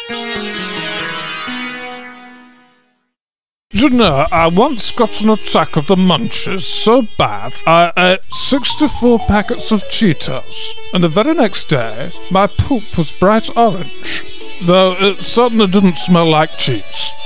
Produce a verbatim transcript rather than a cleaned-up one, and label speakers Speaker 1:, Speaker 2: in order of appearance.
Speaker 1: You know, I once got an attack of the Munchies so bad I ate sixty-four packets of Cheetos, and the very next day my poop was bright orange, though it certainly didn't smell like cheese.